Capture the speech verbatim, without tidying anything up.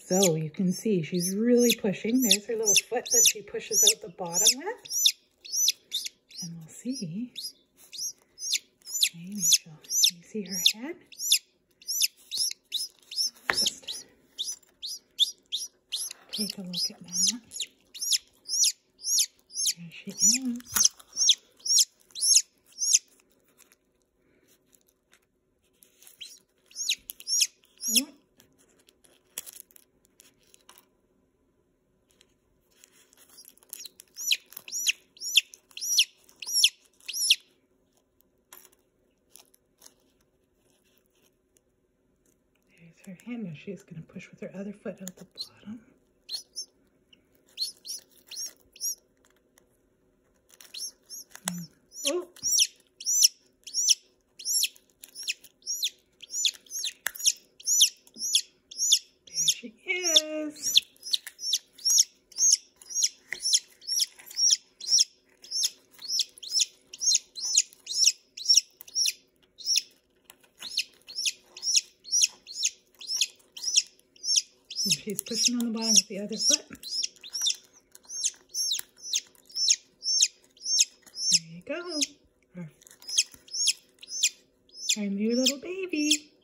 So you can see she's really pushing. There's her little foot that she pushes out the bottom with. And we'll see. Maybe she'll, can you see her head? Just take a look at that. There she is. Oh. There's her hand. Now she's going to push with her other foot out the bottom. Mm. Oh! There she is. And she's pushing on the bottom with the other foot. There you go. Our, our new little baby.